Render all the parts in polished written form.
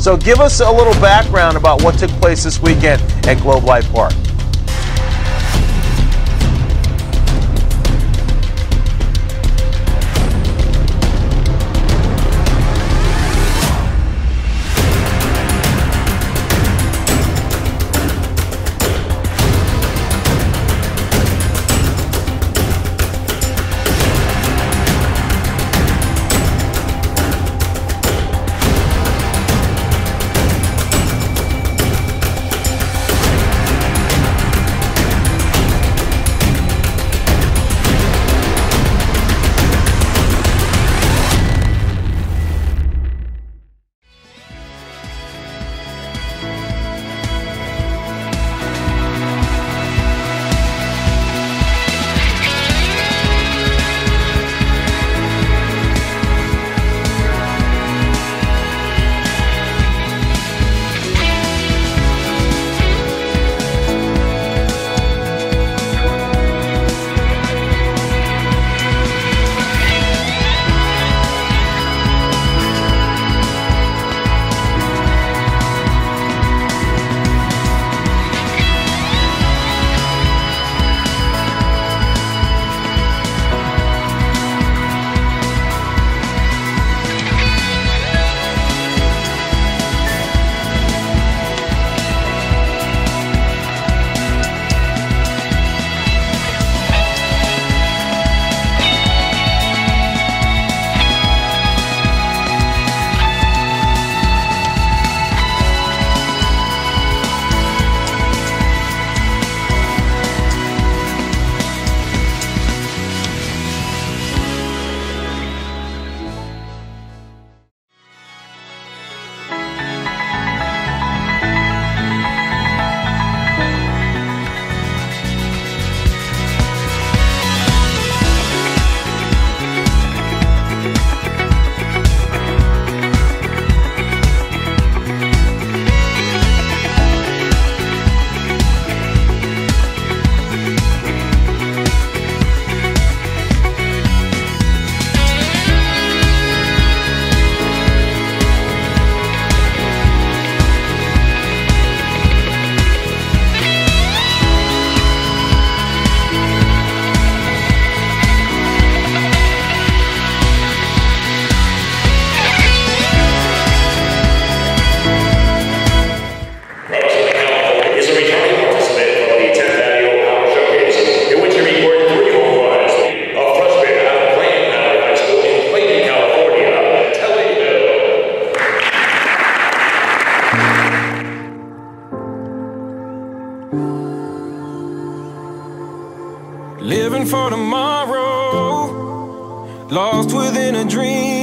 So give us a little background about what took place this weekend at Globe Life Park. Living for tomorrow, lost within a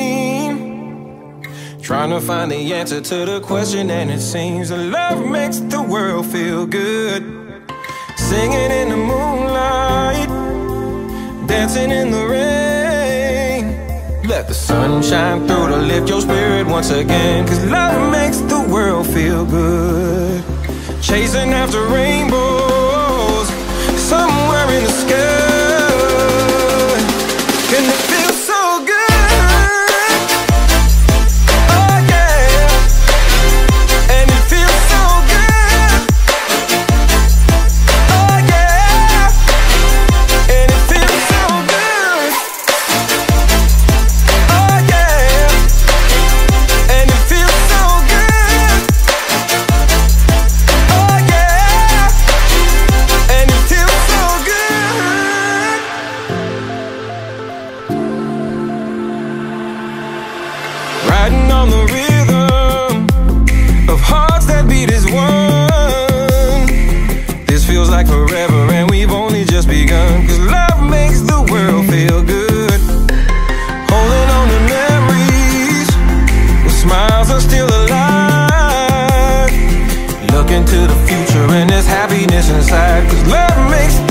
dream, trying to find the answer to the question, and it seems that love makes the world feel good. Singing in the moonlight, dancing in the rain. Let the sun shine through to lift your spirit once again, 'cause love makes the world feel good. Chasing after rainbows somewhere in the sky, and it feels so good. Oh yeah, and it feels so good. Oh yeah, and it feels so good. Oh yeah, and it feels so good. Oh yeah, and it feels so good. Riding on the rhythm of hearts that beat as one. This feels like forever, and we've only just begun, 'cause love makes the world feel good. Holding on to memories where smiles are still alive. Looking to the future and there's happiness inside, 'cause love makes